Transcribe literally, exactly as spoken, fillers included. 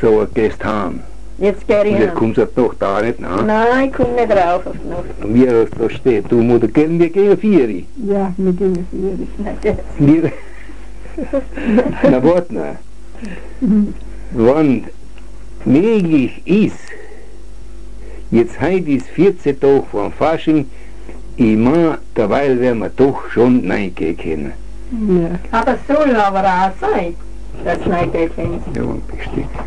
so ein Gäst haben. Jetzt gehe ich Und jetzt hin. kommst du doch da nicht nach. Nein, ich komme nicht rauf auf die Nacht. Und wir, da steht, du musst gehen, wir gehen vier. Ja, mit dem Vieri. Nein, das- Wir, na warte noch. Wann möglich ist, jetzt heute ist vierzehn Tage vor dem Fasching, ich meine, derweil werden wir doch schon reingehen können. Ja. Aber es soll aber auch sein, dass es nicht gehen kann. Ja, bestimmt.